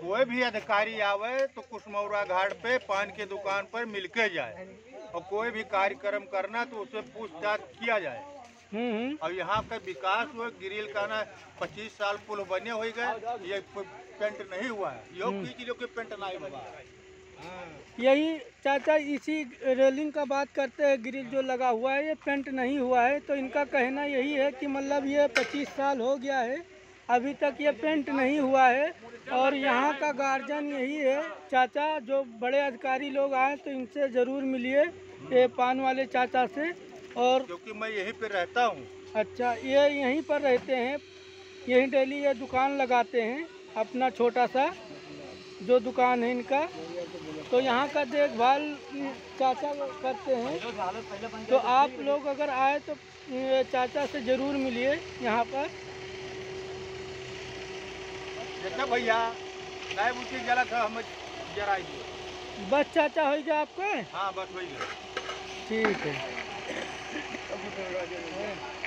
कोई भी अधिकारी आवे तो कुशमौरा घाट पे पान की दुकान पर मिलके जाए, और कोई भी कार्यक्रम करना तो उससे पूछताछ किया जाए। और यहाँ का विकास हुआ, गिरिल का ना 25 साल पुल बने हो गए, ये पेंट नहीं हुआ है, यो खींच लो कि पेंट नहीं हुआ। यही चाचा इसी रेलिंग का बात करते हैं, ग्रिल जो लगा हुआ है ये पेंट नहीं हुआ है, तो इनका कहना यही है कि मतलब ये 25 साल हो गया है, अभी तक ये पेंट नहीं हुआ है। और यहाँ का गार्जियन यही है चाचा, जो बड़े अधिकारी लोग आए तो इनसे ज़रूर मिलिए, ये पान वाले चाचा से। और क्योंकि मैं यहीं पे रहता हूँ। अच्छा, ये यहीं पर रहते हैं, यहीं डेली ये दुकान लगाते हैं, अपना छोटा सा जो दुकान है इनका, तो यहाँ का देखभाल चाचा करते हैं। तो आप लोग अगर आए तो चाचा से ज़रूर मिलिए यहाँ पर। देखा भैया, नहीं मुझे जला था, हम जरा बस चाचा हो गया आपका? हाँ बस वही है। ठीक है।